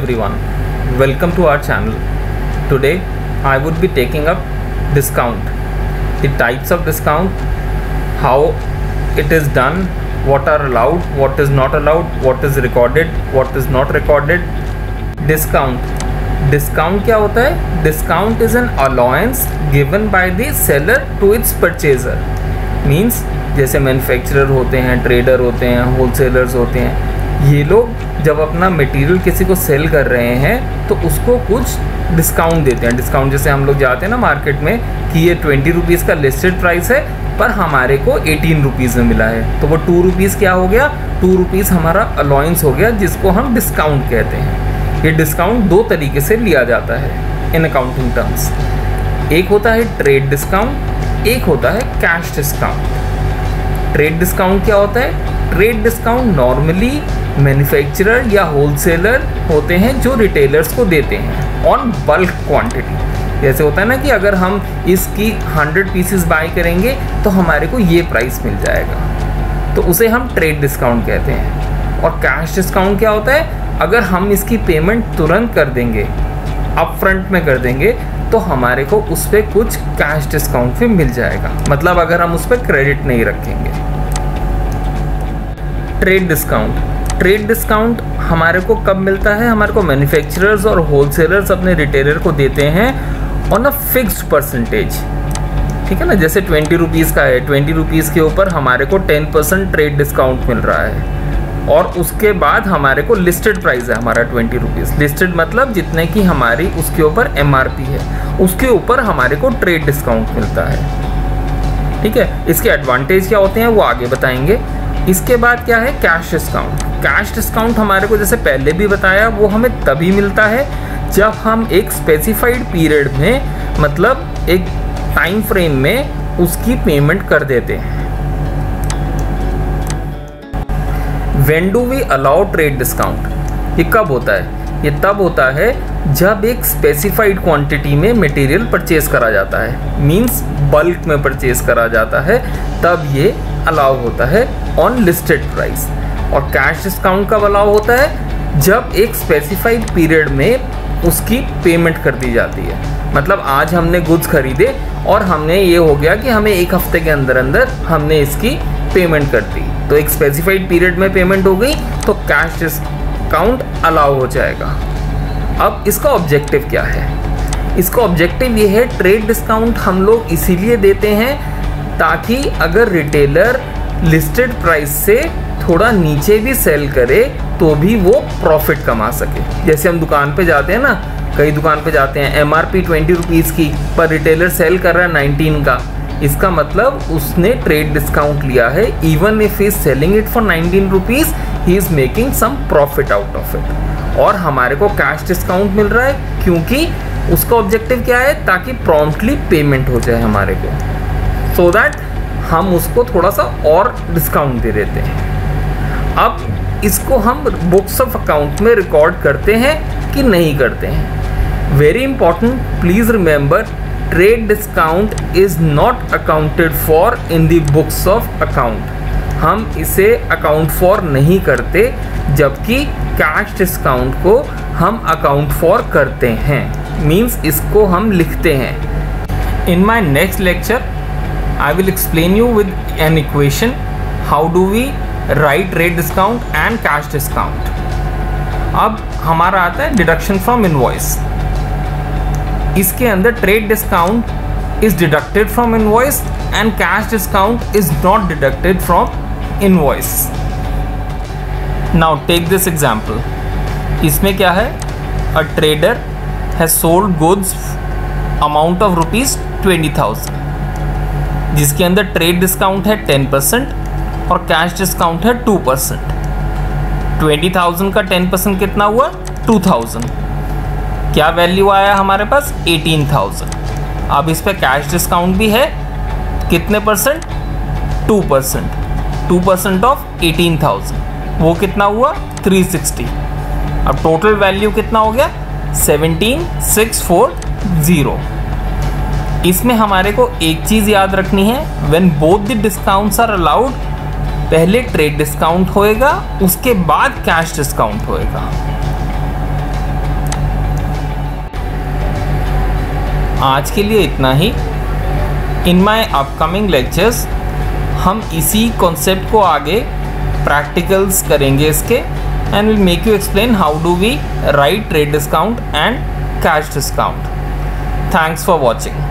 everyone, welcome to our channel. Today I would be taking up discount, the types of discount, how it is done, what are allowed, what is not allowed, what is recorded, what is not recorded. Discount क्या होता है? Discount is an allowance given by the seller to its purchaser. Means जैसे manufacturer होते हैं, trader होते हैं, wholesalers होते हैं, ये लोग जब अपना मटेरियल किसी को सेल कर रहे हैं तो उसको कुछ डिस्काउंट देते हैं. डिस्काउंट जैसे हम लोग जाते हैं ना मार्केट में कि ये 20 रुपीज़ का लिस्टेड प्राइस है पर हमारे को 18 रुपीज़ में मिला है, तो वो 2 रुपीज़ क्या हो गया? 2 रुपीज़ हमारा अलाउंस हो गया, जिसको हम डिस्काउंट कहते हैं. ये डिस्काउंट दो तरीके से लिया जाता है इन अकाउंटिंग टर्म्स. एक होता है ट्रेड डिस्काउंट, एक होता है कैश डिस्काउंट. ट्रेड डिस्काउंट क्या होता है? ट्रेड डिस्काउंट नॉर्मली मैन्युफैक्चरर या होलसेलर होते हैं जो रिटेलर्स को देते हैं ऑन बल्क क्वांटिटी. जैसे होता है ना कि अगर हम इसकी 100 पीसेस बाय करेंगे तो हमारे को ये प्राइस मिल जाएगा, तो उसे हम ट्रेड डिस्काउंट कहते हैं. और कैश डिस्काउंट क्या होता है? अगर हम इसकी पेमेंट तुरंत कर देंगे, अप फ्रंट में कर देंगे, तो हमारे को उस पर कुछ कैश डिस्काउंट भी मिल जाएगा. मतलब अगर हम उस पर क्रेडिट नहीं रखेंगे. ट्रेड डिस्काउंट हमारे को कब मिलता है? हमारे को मैन्युफैक्चरर्स और होलसेलर्स अपने रिटेलर को देते हैं ऑन अ फिक्स्ड परसेंटेज. ठीक है ना, जैसे 20 रुपीज़ का है, 20 रुपीज़ के ऊपर हमारे को 10% ट्रेड डिस्काउंट मिल रहा है. और उसके बाद हमारे को लिस्टेड प्राइस है हमारा 20 रुपीज़. लिस्टेड मतलब जितने की हमारी उसके ऊपर MRP है, उसके ऊपर हमारे को ट्रेड डिस्काउंट मिलता है. ठीक है, इसके एडवांटेज क्या होते हैं वो आगे बताएंगे. इसके बाद क्या है? Cash discount. कैश डिस्काउंट हमारे को जैसे पहले भी बताया, वो हमें तभी मिलता है जब हम एक स्पेसिफाइड पीरियड में, मतलब एक टाइम फ्रेम में उसकी पेमेंट कर देते हैं. When do we allow trade discount? ये कब होता है? ये तब होता है जब एक स्पेसिफाइड क्वांटिटी में मटेरियल परचेज करा जाता है, मींस बल्क में परचेज करा जाता है, तब ये अलाउ होता है ऑन लिस्टेड प्राइस. और कैश डिस्काउंट कब अलाउ होता है? जब एक स्पेसिफाइड पीरियड में उसकी पेमेंट कर दी जाती है. मतलब आज हमने गुड्स खरीदे और हमने ये हो गया कि हमें एक हफ्ते के अंदर अंदर हमने इसकी पेमेंट कर दी, तो एक स्पेसिफाइड पीरियड में पेमेंट हो गई, तो कैश डिस्काउंट अलाउ हो जाएगा. अब इसका ऑब्जेक्टिव क्या है? इसका ऑब्जेक्टिव ये है, ट्रेड डिस्काउंट हम लोग इसीलिए देते हैं ताकि अगर रिटेलर लिस्टेड प्राइस से थोड़ा नीचे भी सेल करे तो भी वो प्रॉफिट कमा सके. जैसे हम दुकान पे जाते हैं ना, कई दुकान पे जाते हैं, MRP 20 रुपीज़ की पर रिटेलर सेल कर रहा है 19 का. इसका मतलब उसने ट्रेड डिस्काउंट लिया है. Even if he is selling it for 19 rupees, he is making some profit out of it. और हमारे को कैश डिस्काउंट मिल रहा है क्योंकि उसका ऑब्जेक्टिव क्या है? ताकि प्रॉम्प्टली पेमेंट हो जाए हमारे को, सो दैट हम उसको थोड़ा सा और डिस्काउंट दे देते हैं. अब इसको हम बुक्स ऑफ अकाउंट में रिकॉर्ड करते हैं कि नहीं करते हैं? Very important, please remember, trade discount is not accounted for in the books of account. हम इसे अकाउंट फॉर नहीं करते, जबकि कैश डिस्काउंट को हम अकाउंट फॉर करते हैं. मीन्स इसको हम लिखते हैं. In my next lecture I will explain you with an equation how do we write trade discount and cash discount. अब हमारा आता है डिडक्शन फ्रॉम इनवॉइस. इसके अंदर trade discount is deducted from invoice and cash discount is not deducted from invoice. Now take this example. इसमें क्या है? A trader has sold goods amount of ₹20,000, जिसके अंदर ट्रेड डिस्काउंट है 10% और कैश डिस्काउंट है 2%. 20,000 का 10% कितना हुआ? 2,000. क्या वैल्यू आया हमारे पास? 18,000. अब इस पे कैश डिस्काउंट भी है, कितने परसेंट? 2%. 2% ऑफ 18,000, वो कितना हुआ? 360. अब टोटल वैल्यू कितना हो गया? 17,640. इसमें हमारे को एक चीज़ याद रखनी है, when both the discounts are allowed, पहले ट्रेड डिस्काउंट होएगा, उसके बाद कैश डिस्काउंट होएगा. आज के लिए इतना ही। इन माई अपकमिंग लेक्चर्स हम इसी कॉन्सेप्ट को आगे प्रैक्टिकल्स करेंगे इसके, and will make you explain how do we write trade discount and cash discount. Thanks for watching.